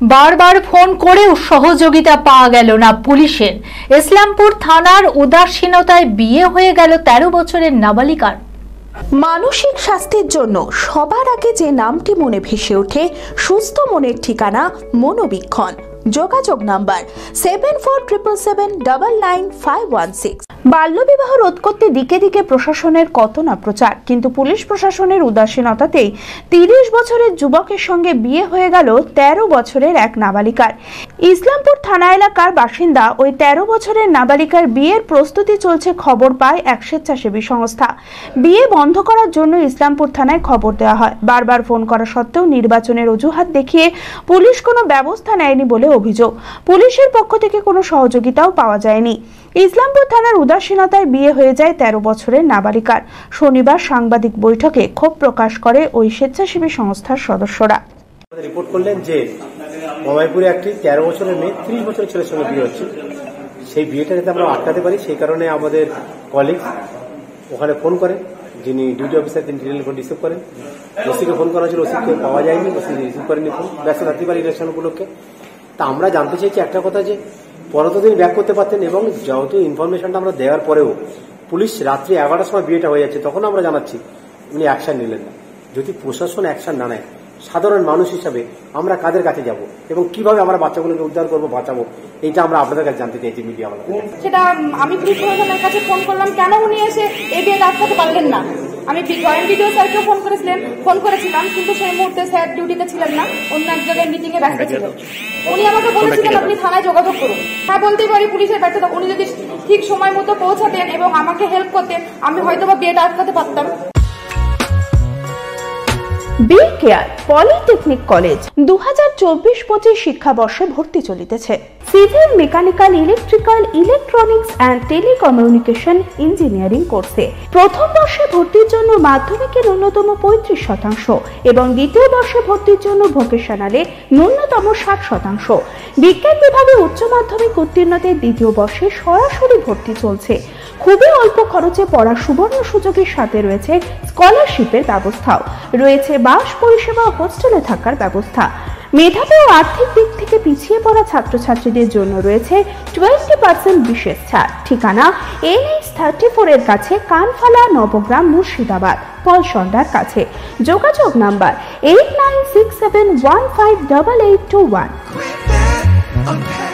বারবার ফোন করেও সহযোগিতা পাওয়া গেল না পুলিশের। ইসলামপুর থানার উদাসীনতায় বিয়ে হয়ে গেল 13 বছরের নাবালিকার। মানসিক স্বাস্থ্যের জন্য সবার আগে যে নামটি মনে ভেসে ওঠে, সুস্থ মনের ঠিকানা মনোবীক্ষণ। যোগাযোগ নাম্বার 7477799516। বাল্যবিবাহ রোধ করতে দিকে দিকে প্রশাসনের কত না প্রচার, কিন্তু পুলিশ প্রশাসনের উদাসীনতাতেই 30 বছরের যুবকের সঙ্গে বিয়ে হয়ে গেল 13 বছরের এক নাবালিকার। ইসলামপুর থানা এলাকার বাসিন্দা ওই 13 বছরের নাবালিকার বিয়ের প্রস্তুতি চলছে খবর পায় এক স্বেচ্ছাসেবী সংস্থা। বিয়ে বন্ধ করার জন্য ইসলামপুর থানায় খবর দেওয়া হয়। বারবার ফোন করা সত্ত্বেও নির্বাচনের অজুহাত দেখিয়ে পুলিশ কোনো ব্যবস্থা নেয়নি বলে অভিযোগ। পুলিশের পক্ষ থেকে কোনো সহযোগিতাও পাওয়া যায়নি। ইসলামপুর থানার উদাসীনতায় বিয়ে হয়ে যায় 13 বছরের নাবালিকার। শনিবার সাংবাদিক বৈঠকে ক্ষোভ প্রকাশ করে ওই স্বেচ্ছাসেবী সংস্থার সদস্যরা। রিপোর্ট করলেন যে মমাইপুরে একটি 13 বছরের মেয়ে 30 বছরের ছেলের সঙ্গে বিয়ে হচ্ছে। সেই বিয়েটা যাতে আমরা আটকাতে পারি সেই কারণে আমাদের কলিগ ওখানে ফোন করেন, যিনি ডিউটি অফিসার তিনি টেলিফোন রিসিভ করেন। ওসিকে ফোন করা হয়েছিল, ওসিকে পাওয়া যায়নি, ওসি রিসিভ করেনি ফোন, ব্যস্ত থাকতে পারি ইলেকশন উপলক্ষে। তা আমরা জানতে চাইছি একটা কথা, যে পরতদিন ব্যাক করতে পারতেন, এবং যেহেতু ইনফরমেশনটা আমরা দেওয়ার পরেও পুলিশ রাত্রি 11টার সময় বিয়েটা হয়ে যাচ্ছে, তখন আমরা জানাচ্ছি উনি অ্যাকশন নিলেন না। যদি প্রশাসন অ্যাকশন না নেয়, সাধারণ মানুষ হিসাবে আমরা কাদের কাছে যাব এবং কিভাবে আমরা বাচ্চাগুলোকে উদ্ধার করবো, বাঁচাবো, এইটা আমরা আপনাদের কাছে জানতে চাইছি মিডিয়া আমাদের। সেটা আমি পুলিশ প্রশাসনের কাছে ফোন করলাম, কেন উনি এসে এই বিয়ে আটকাতে পারলেন না। আমি জয়েন্ট ভিডিও স্যারকেও ফোন করেছিলাম, কিন্তু সেই মুহূর্তে স্যার ডিউটিতে ছিলেন না, অন্য এক জায়গায় মিটিং এ ব্যস্ত ছিল। উনি আমাকে বলেছিলেন আপনি থানায় যোগাযোগ করুন। হ্যাঁ, বলতেই পারি পুলিশের ব্যর্থতা। উনি যদি ঠিক সময় মতো পৌঁছাতেন এবং আমাকে হেল্প করতেন, আমি হয়তো বা বিয়েটা আটকাতে পারতাম। বি কেয়ার পলিটেকনিক কলেজ 2024-25 শিক্ষাবর্ষে ভর্তি চলিতেছে। Civil, mechanical, electrical, electronics and telecommunication engineering কোর্সে প্রথম বর্ষে ভর্তির জন্য মাধ্যমিকে ন্যূনতম 35% এবং দ্বিতীয় বর্ষে ভর্তির জন্য ভোকেশনালে ন্যূনতম 60%। বিজ্ঞান বিভাগে উচ্চ মাধ্যমিক উত্তীর্ণদের দ্বিতীয় বর্ষে সরাসরি ভর্তি চলছে। খুবই অল্প খরচে পড়ার সুবর্ণ সুযোগের সাথে রয়েছে স্কলারশিপের ব্যবস্থাও, রয়েছে বাস পরিষেবা ও হোস্টেলে থাকার ব্যবস্থা। মেধাবী ও আর্থিক দিক থেকে পিছিয়ে পড়া ছাত্রছাত্রীদের জন্য রয়েছে 20% বিশেষ ছাড়। ঠিকানা NH34 এর কাছে, কানফালা, নবগ্রাম, মুর্শিদাবাদ, পলসন্ডার কাছে। যোগাযোগ নাম্বার 8967158821।